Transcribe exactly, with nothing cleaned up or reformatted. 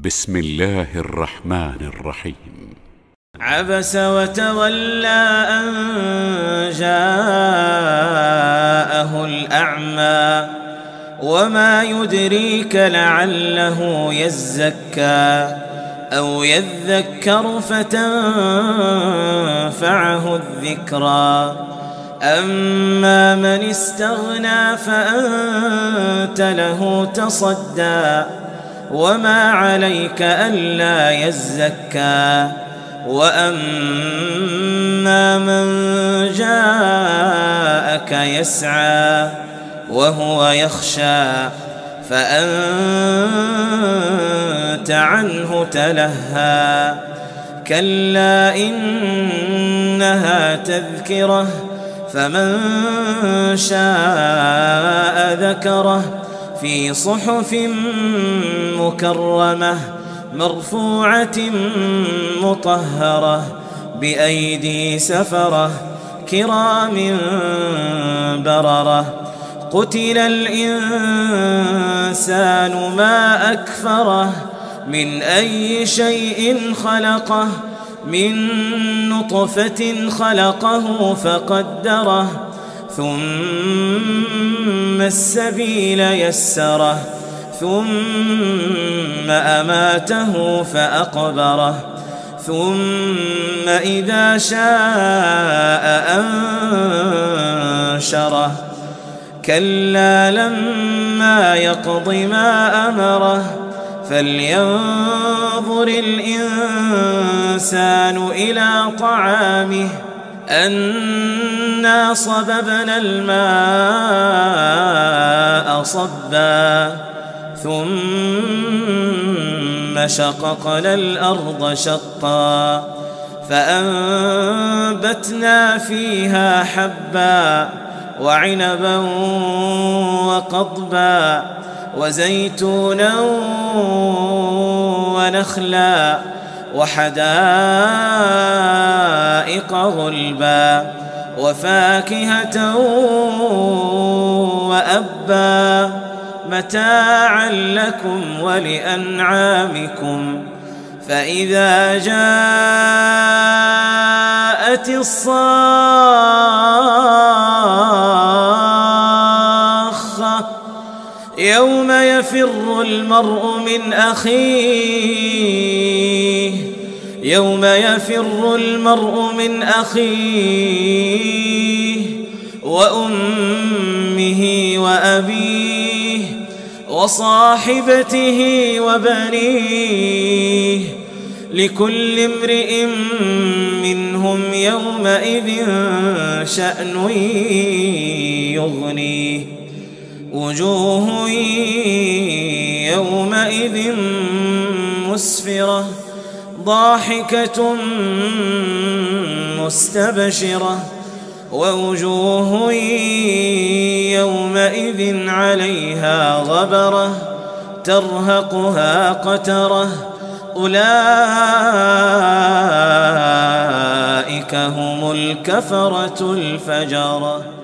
بسم الله الرحمن الرحيم. عبس وتولى أن جاءه الأعمى وما يدريك لعله يزكى أو يذكر فتنفعه الذكرى أما من استغنى فأنت له تصدى وما عليك ألا يزكى وأما من جاءك يسعى وهو يخشى فأنت عنه تلهى كلا إنها تذكرة فمن شاء ذكره في صحف مكرمة مرفوعة مطهرة بأيدي سفرة كرام بررة قتل الإنسان ما أكفره من أي شيء خلقه من نطفة خلقه فقدره ثم السبيل يسره ثم أماته فأقبره ثم إذا شاء أنشره كلا لما يقض ما أمره فلينظر الإنسان إلى طعامه أنا صببنا الماء صبا ثم شققنا الأرض شقا فأنبتنا فيها حبا وعنبا وقضبا وزيتونا ونخلا وحدائق غلبا وفاكهة وأبا متاعا لكم ولأنعامكم فإذا جاءت الصاخة يوم يفر المرء من أخيه يوم يفر المرء من أخيه وأمه وأبيه وصاحبته وبنيه لكل امرئ منهم يومئذ شأن يغنيه وجوه يومئذ مسفرة ضاحكة مستبشرة ووجوه يومئذ عليها غبرة ترهقها قترة أولئك هم الكفرة الفجرة.